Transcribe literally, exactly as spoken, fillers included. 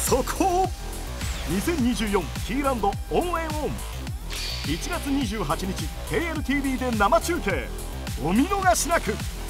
そこをにせんにじゅうよんキーランドオンエンオンいちがつにじゅうはちにち ケーエルティービー で生中継お見逃しなく。